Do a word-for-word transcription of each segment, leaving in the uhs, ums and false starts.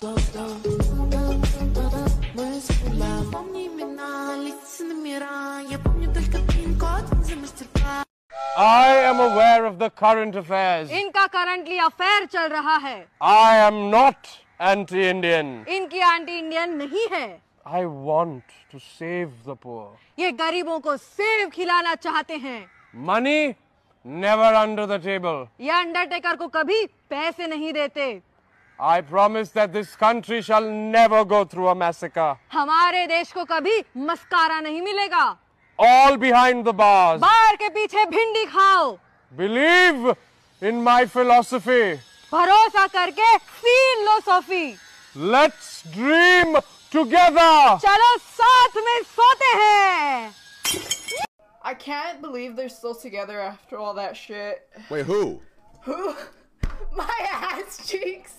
I am aware of the current affairs. इनका currently affair चल रहा है. I am not anti-Indian. इनकी एंटी इंडियन नहीं है. I want to save the poor. ये गरीबों को सेव खिलाना चाहते हैं. Money never under the table. ये अंडरटेकर को कभी पैसे नहीं देते. I promise that this country shall never go through a massacre. हमारे देश को कभी मस्कारा नहीं मिलेगा. All behind the bars. बार के पीछे भिंडी खाओ. Believe in my philosophy. भरोसा करके फिलोसॉफी. Let's dream together. चलो साथ में सोते हैं. I can't believe they're still together after all that shit. Wait, who? Who? My ass cheeks.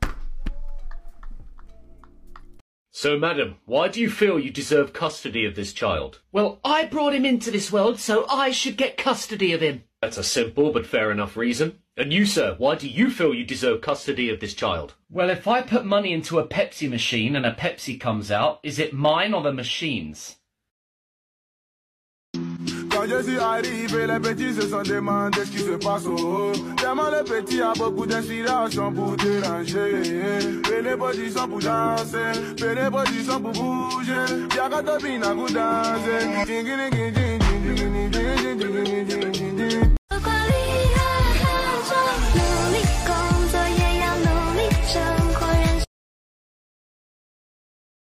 So, madam, why do you feel you deserve custody of this child? Well, I brought him into this world, so I should get custody of him. That's a simple but fair enough reason. And you, sir, why do you feel you deserve custody of this child? Well, if I put money into a Pepsi machine and a Pepsi comes out, is it mine or the machine's? Quand je suis arrivé, les petits se sont demandé ce qui se passe au haut. Tellement les petits a beaucoup d'inspiration pour déranger. Prenez position pour danser, prenez position pour bouger. Y'a qu'à topiner pour danser.